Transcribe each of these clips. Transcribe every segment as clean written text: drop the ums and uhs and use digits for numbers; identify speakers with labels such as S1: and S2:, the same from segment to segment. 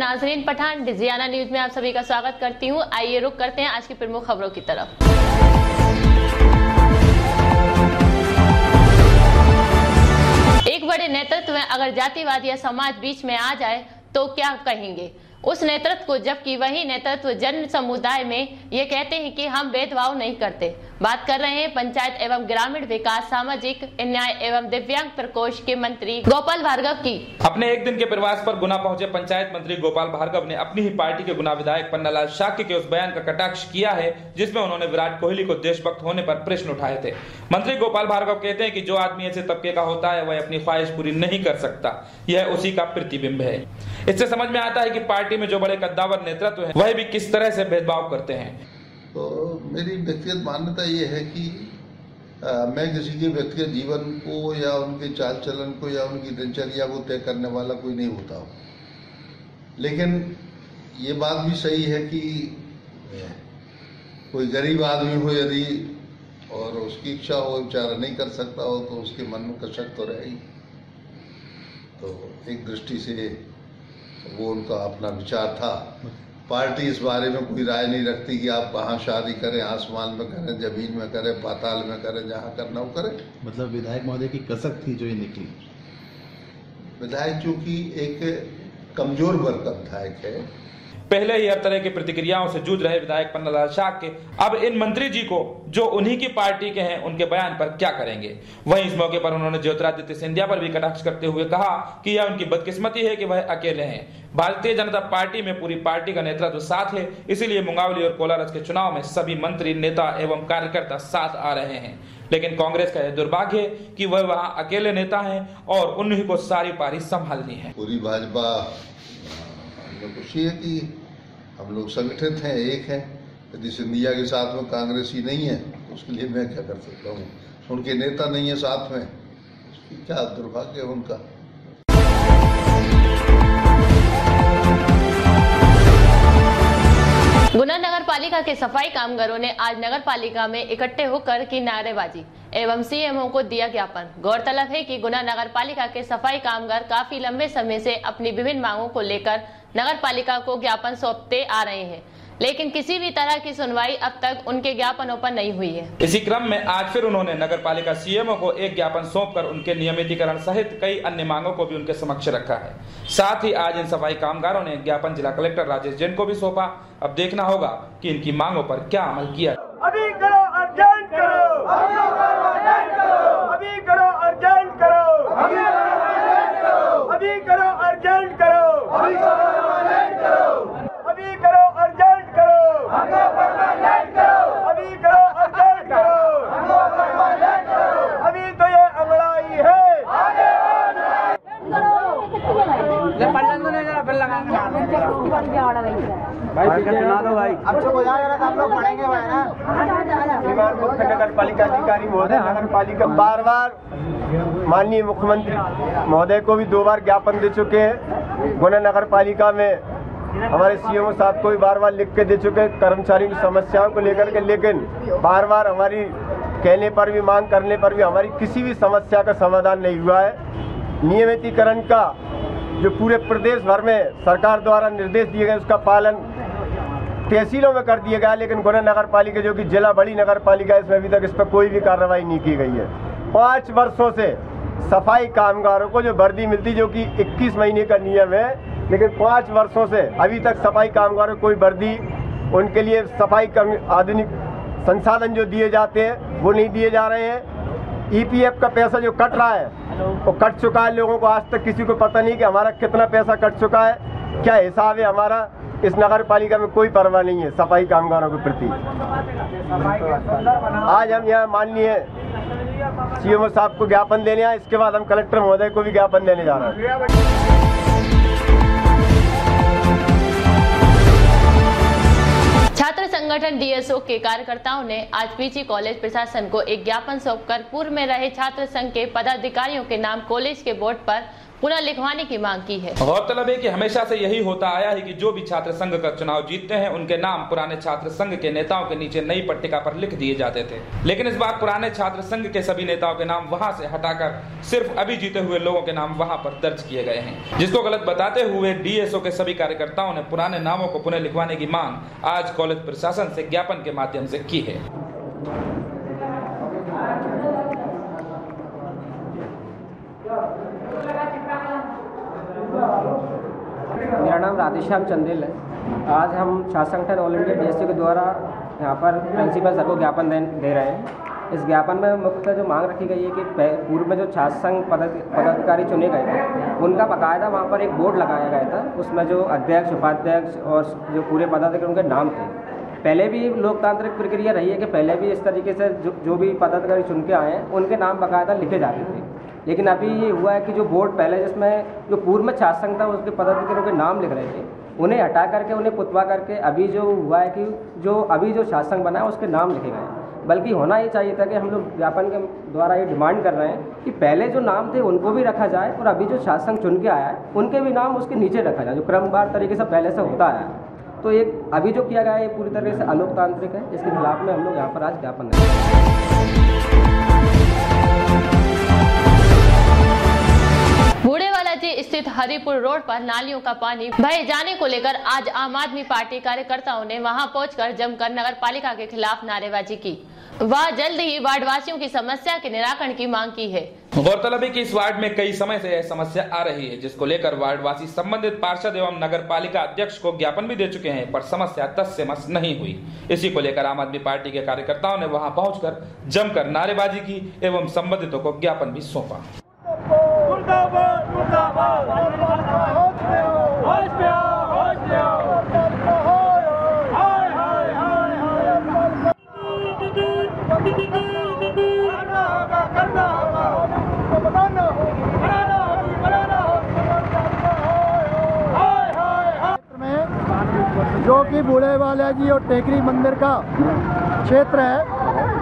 S1: नाजरीन, पठान डिजियाना न्यूज में आप सभी का स्वागत करती हूँ। आइए रुक करते हैं आज की प्रमुख खबरों की तरफ। एक बड़े नेतृत्व में अगर जातिवाद या समाज बीच में आ जाए तो क्या कहेंगे उस नेतृत्व को, जबकि वही नेतृत्व जन समुदाय में ये कहते हैं कि हम भेदभाव नहीं करते। बात कर रहे हैं पंचायत एवं ग्रामीण विकास, सामाजिक न्याय एवं दिव्यांग प्रकोष्ठ के मंत्री गोपाल भार्गव की।
S2: अपने एक दिन के प्रवास पर गुना पहुंचे पंचायत मंत्री गोपाल भार्गव ने अपनी ही पार्टी के गुना विधायक पन्नालाल शाक्य के उस बयान का कटाक्ष किया है जिसमें उन्होंने विराट कोहली को देशभक्त होने पर प्रश्न उठाए थे। मंत्री गोपाल भार्गव कहते हैं कि जो आदमी ऐसे तबके का होता है वह अपनी ख्वाहिश पूरी नहीं कर सकता, यह उसी का प्रतिबिंब है। इससे समझ में आता है कि पार्टी में जो बड़े कद्दावर नेतृत्व है वह भी किस तरह से भेदभाव करते हैं।
S3: तो मेरी व्यक्तिगत मान्यता ये है कि मैं किसी के व्यक्तिगत जीवन को या उनके चाल चलन को या उनकी दिनचर्या को तय करने वाला कोई नहीं होता हूँ। लेकिन ये बात भी सही है कि कोई गरीब आदमी हो यदि और उसकी इच्छा हो, बेचारा नहीं कर सकता हो, तो उसके मन में कसक तो रहे ही। तो एक दृष्टि से वो उनका अपना विचार था। पार्टी इस बारे में कोई राय नहीं रखती कि आप कहाँ शादी करें, आसमान में करें, जमीन में करें, पाताल में करें, जहाँ करना वो करें।
S4: मतलब विधायक महोदय की कसक थी जो ये निकली।
S3: विधायक चूंकि एक कमजोर वर्ग का विधायक है,
S2: पहले ही हर तरह की प्रतिक्रियाओं से जूझ रहे विधायक पन्नालाल शाक्य अब इन मंत्री जी को जो उन्हीं की पार्टी के हैं उनके बयान पर क्या करेंगे। वहीं इस मौके पर उन्होंने ज्योतिरादित्य सिंधिया पर भी कटाक्ष करते हुए कहा कि यह उनकी बदकिस्मती है कि वह अकेले हैं। भारतीय जनता पार्टी में पूरी पार्टी का नेतृत्व साथ है, इसीलिए मुंगावली और कोलारस के चुनाव में सभी मंत्री, नेता एवं कार्यकर्ता साथ आ रहे हैं। लेकिन कांग्रेस का यह दुर्भाग्य है कि वह वहाँ अकेले नेता है और उन्हीं को सारी पारी संभालनी है।
S3: पूरी भाजपा खुशी है कि हम लोग संगठित हैं, एक हैं। यदि सिंधिया के साथ में कांग्रेस ही नहीं है तो उसके लिए मैं क्या कर सकता हूँ। उनके नेता नहीं है साथ में, उसकी क्या दुर्भाग्य है उनका।
S1: गुना नगर पालिका के सफाई कामगारों ने आज नगर पालिका में इकट्ठे होकर की नारेबाजी एवं सीएमओ को दिया ज्ञापन। गौरतलब है कि गुना नगर पालिका के सफाई कामगार काफी लंबे समय से अपनी विभिन्न मांगों को लेकर नगर पालिका को ज्ञापन सौंपते आ रहे हैं, लेकिन किसी भी तरह की सुनवाई अब तक उनके ज्ञापनों पर नहीं हुई है।
S2: इसी क्रम में आज फिर उन्होंने नगर पालिका सीएमओ को एक ज्ञापन सौंपकर उनके नियमितीकरण सहित कई अन्य मांगों को भी उनके समक्ष रखा है। साथ ही आज इन सफाई कामगारों ने ज्ञापन जिला कलेक्टर राजेश जैन को भी सौंपा। अब देखना होगा कि इनकी मांगों पर क्या अमल किया।
S5: अभी करो, अर्जेंट करो, अभी करो, अर्जेंट करो, अभी करो, अर्जेंट करो, अभी करो, अर्जेंट करो, अभी करो, अर्जेंट करो, अभी तो ये अंगड़ाई है। भाई अब चुप हो जाएगा तो हम लोग पढ़ेंगे भाई ना। श्रीमान मुख्य नगर पालिका अधिकारी महोदय, नगर पालिका बार बार माननीय मुख्यमंत्री महोदय को भी 2 बार ज्ञापन दे चुके हैं। गुना नगर पालिका में हमारे सीएमओ साहब को भी बार लिख के दे चुके हैं कर्मचारियों की समस्याओं को लेकर के, लेकिन बार हमारी कहने पर भी, मांग करने पर भी हमारी किसी भी समस्या का समाधान नहीं हुआ है। नियमितीकरण का जो पूरे प्रदेश भर में सरकार द्वारा निर्देश दिए गए उसका पालन तहसीलों में कर दिया गया, लेकिन गुना नगर पालिका जो कि जिला बड़ी नगर पालिका है, इसमें अभी तक इस पर कोई भी कार्रवाई नहीं की गई है। 5 वर्षों से सफाई कामगारों को जो वर्दी मिलती, जो कि 21 महीने का नियम है, लेकिन 5 वर्षों से अभी तक सफाई कामगारों को कोई वर्दी, उनके लिए सफाई आधुनिक संसाधन जो दिए जाते हैं वो नहीं दिए जा रहे हैं। ईपीएफ का पैसा जो कट रहा है वो कट चुका है। लोगों को आज तक किसी को पता नहीं कि हमारा कितना पैसा कट चुका है, क्या हिसाब है हमारा। इस नगर पालिका में कोई परवाह नहीं है सफाई कामगारों के प्रति। आज हम यहाँ माननीय सीएमओ साहब को ज्ञापन देने आए, इसके बाद हम कलेक्टर महोदय को भी ज्ञापन देने जा रहे हैं।
S1: छात्र संगठन डीएसओ के कार्यकर्ताओं ने आज पीजी कॉलेज प्रशासन को एक ज्ञापन सौंपकर पूर्व में रहे छात्र संघ के पदाधिकारियों के नाम कॉलेज के बोर्ड पर पुनः लिखवाने की मांग की है।
S2: गौरतलब है कि हमेशा से यही होता आया है कि जो भी छात्र संघ का चुनाव जीतते हैं उनके नाम पुराने छात्र संघ के नेताओं के नीचे नई पट्टिका पर लिख दिए जाते थे, लेकिन इस बार पुराने छात्र संघ के सभी नेताओं के नाम वहां से हटाकर सिर्फ अभी जीते हुए लोगों के नाम वहां पर दर्ज किए गए हैं, जिसको गलत बताते हुए डीएसओ के सभी कार्यकर्ताओं ने पुराने नामों को पुनः लिखवाने की मांग आज कॉलेज प्रशासन से ज्ञापन के माध्यम से की है।
S6: मेरा नाम राधेश्याम चंदेल है। आज हम छात्र संगठन ऑल इंडिया डीएसओ के द्वारा यहाँ पर प्रिंसिपल सर को ज्ञापन दे रहे हैं। इस ज्ञापन में मुख्यतः जो मांग रखी गई है कि पूर्व में जो छात्र संघ पदाधिकारी चुने गए थे उनका बाकायदा वहाँ पर एक बोर्ड लगाया गया था, उसमें जो अध्यक्ष, उपाध्यक्ष और जो पूरे पदाधिकारी उनके नाम थे। पहले भी लोकतांत्रिक प्रक्रिया रही है कि पहले भी इस तरीके से जो भी पदाधिकारी चुन के आए हैं उनके नाम बाकायदा लिखे जाते थे, लेकिन अभी ये हुआ है कि जो बोर्ड पहले जिसमें जो पूर्व में छात्र संघ था उसके पदाधिकारियों के नाम लिख रहे थे, उन्हें हटा करके उन्हें पुतवा करके अभी जो हुआ है कि जो अभी जो छात्र संघ बना है उसके नाम लिखे गए। बल्कि होना ये चाहिए था कि हम लोग ज्ञापन के द्वारा ये डिमांड कर रहे हैं कि पहले जो नाम थे उनको भी रखा जाए और अभी जो छात्र संघ चुन के आया है उनके भी नाम उसके नीचे रखा जाए, जो क्रमवार तरीके से पहले से होता आया है। तो एक अभी जो किया गया है ये पूरी तरीके से अलोकतांत्रिक है, इसके खिलाफ में हम लोग यहाँ पर आज ज्ञापन दे रहे हैं।
S1: बूढ़ेवाला जी स्थित हरिपुर रोड पर नालियों का पानी बहे जाने को लेकर आज आम आदमी पार्टी कार्यकर्ताओं ने वहां पहुंचकर जमकर नगर पालिका के खिलाफ नारेबाजी की। वह जल्द ही वार्ड वासियों की समस्या के निराकरण की मांग की है।
S2: गौरतलब है कि इस वार्ड में कई समय से यह समस्या आ रही है, जिसको लेकर वार्ड वासी संबंधित पार्षद एवं नगर पालिका अध्यक्ष को ज्ञापन भी दे चुके हैं, पर समस्या तस से मस नहीं हुई। इसी को लेकर आम आदमी पार्टी के कार्यकर्ताओं ने वहां पहुंचकर जमकर नारेबाजी की एवं संबंधितों को ज्ञापन भी सौंपा।
S7: जो कि बूढ़ेवाला जी और टेकरी मंदिर का क्षेत्र है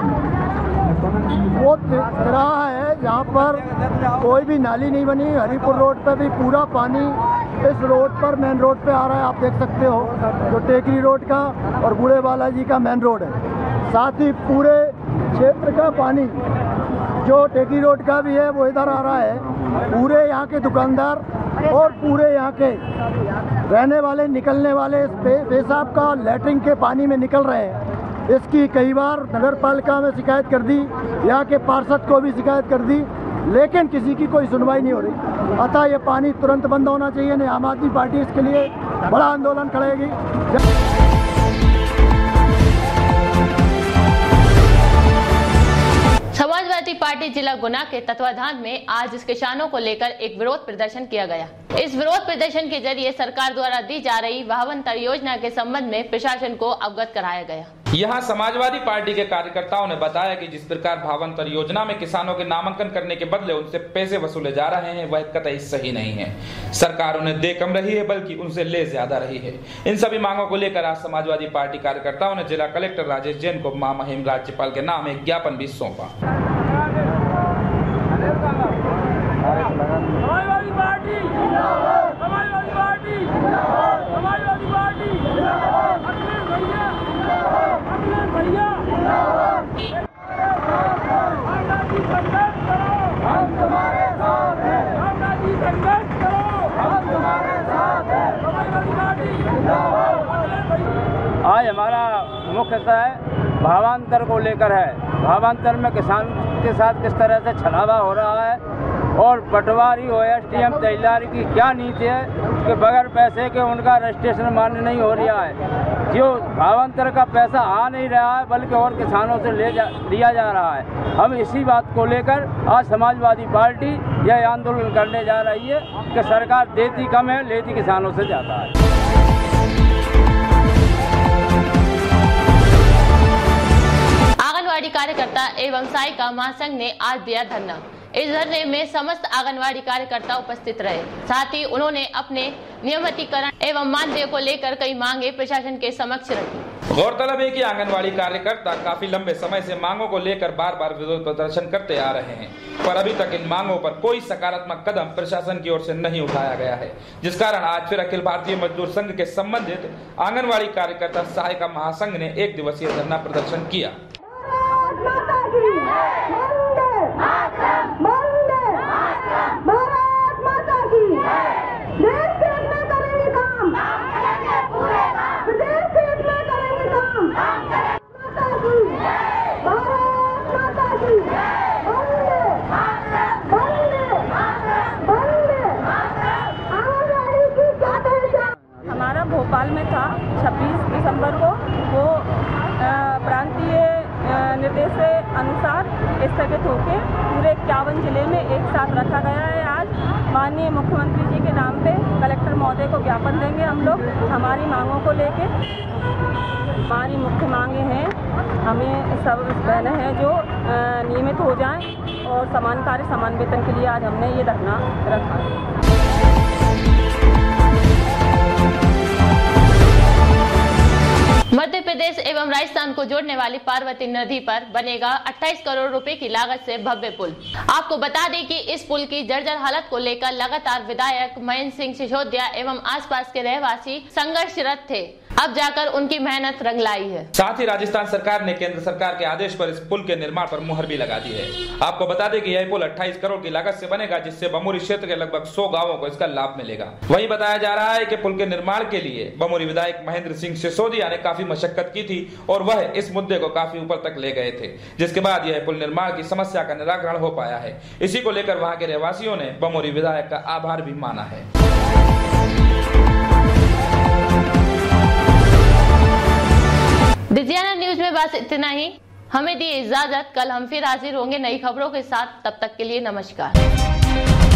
S7: वो तिराहा है, जहाँ पर कोई भी नाली नहीं बनी। हरिपुर रोड पे भी पूरा पानी इस रोड पर मेन रोड पे आ रहा है, आप देख सकते हो, जो टेकरी रोड का और बूढ़ेवाला जी का मेन रोड है। साथ ही पूरे क्षेत्र का पानी जो टेकरी रोड का भी है वो इधर आ रहा है। पूरे यहाँ के दुकानदार और पूरे यहाँ के रहने वाले निकलने वाले पेशाब का लैट्रिन के पानी में निकल रहे हैं। इसकी कई बार नगर पालिका में शिकायत कर दी, यहाँ के पार्षद को भी शिकायत कर दी, लेकिन किसी की कोई सुनवाई नहीं हो रही। अतः ये पानी तुरंत बंद होना चाहिए, नहीं आम आदमी पार्टी इसके लिए बड़ा आंदोलन करेगी।
S1: समाजवादी पार्टी जिला गुना के तत्वाधान में आज इस किसानों को लेकर एक विरोध प्रदर्शन किया गया। इस विरोध प्रदर्शन के जरिए सरकार द्वारा दी जा रही भावांतर योजना के संबंध में प्रशासन को अवगत कराया गया।
S2: यहाँ समाजवादी पार्टी के कार्यकर्ताओं ने बताया कि जिस प्रकार भावांतर योजना में किसानों के नामांकन करने के बदले उनसे पैसे वसूले जा रहे हैं वह कतई सही नहीं है। सरकार उन्हें दे कम रही है बल्कि उनसे ले ज्यादा रही है। इन सभी मांगों को लेकर आज समाजवादी पार्टी कार्यकर्ताओं ने जिला कलेक्टर राजेश जैन को मां महिम राज्यपाल के नाम एक ज्ञापन भी सौंपा।
S8: आज हमारा मुख्यतः भावांतर को लेकर है। भावांतर में किसान के साथ किस तरह से छलावा हो रहा है और पटवारी हो एसडीएम तहसीलदार की क्या नीति है कि बगैर पैसे के उनका रजिस्ट्रेशन मान्य नहीं हो रहा है। जो भावांतर का पैसा आ नहीं रहा है बल्कि और किसानों से लिया जा रहा है। हम इसी बात को लेकर आज समाजवादी पार्टी यह आंदोलन करने जा रही है कि सरकार देती कम है, लेती किसानों से ज़्यादा है।
S1: आंगनवाड़ी कार्यकर्ता एवं सहायिका महासंघ ने आज दिया धरना। इस धरने में समस्त आंगनवाड़ी कार्यकर्ता उपस्थित रहे। साथ ही उन्होंने अपने नियमितीकरण एवं मानदेय को लेकर कई मांगे प्रशासन के समक्ष रखी।
S2: गौरतलब है कि आंगनवाड़ी कार्यकर्ता काफी लंबे समय से मांगों को लेकर बार बार विरोध प्रदर्शन करते आ रहे हैं, पर अभी तक इन मांगों पर कोई सकारात्मक कदम प्रशासन की ओर से नहीं उठाया गया है, जिस कारण आज फिर अखिल भारतीय मजदूर संघ के संबंधित आंगनवाड़ी कार्यकर्ता सहायिका महासंघ ने 1 दिवसीय धरना प्रदर्शन किया।
S9: हमारा भोपाल में था 26 दिसंबर को, वो प्रांतीय निर्देश के अनुसार स्थगित होकर पूरे 51 जिले में एक साथ रखा गया है। आज माननीय मुख्यमंत्री जी के नाम पे कलेक्टर महोदय को ज्ञापन देंगे हम लोग हमारी मांगों को लेके। हमारी मुख्य मांगे हैं, हमें सब बहनें हैं जो नियमित हो जाएं और समान कार्य समान वेतन के लिए आज हमने ये धरना रखा है।
S1: मध्य प्रदेश एवं राजस्थान को जोड़ने वाली पार्वती नदी पर बनेगा 28 करोड़ रुपए की लागत से भव्य पुल। आपको बता दें कि इस पुल की जर्जर हालत को लेकर लगातार विधायक महेंद्र सिंह सिसोदिया एवं आसपास के रहवासी संघर्षरत थे। अब जाकर उनकी मेहनत रंग लाई है।
S2: साथ ही राजस्थान सरकार ने केंद्र सरकार के आदेश पर इस पुल के निर्माण पर मुहर भी लगा दी है। आपको बता दें कि यह पुल 28 करोड़ की लागत से बनेगा, जिससे बमोरी क्षेत्र के लगभग 100 गांवों को इसका लाभ मिलेगा। वहीं बताया जा रहा है कि पुल के निर्माण के लिए बमोरी विधायक महेंद्र सिंह सिसोदिया ने काफी मशक्कत की थी और वह इस मुद्दे को काफी ऊपर तक ले गए थे, जिसके बाद यह पुल निर्माण की समस्या का निराकरण हो पाया है। इसी को लेकर वहां के रहवासियों ने बमोरी विधायक का आभार भी माना है।
S1: डिजियाना न्यूज में बस इतना ही। हमें दी इजाजत, कल हम फिर हाजिर होंगे नई खबरों के साथ। तब तक के लिए नमस्कार।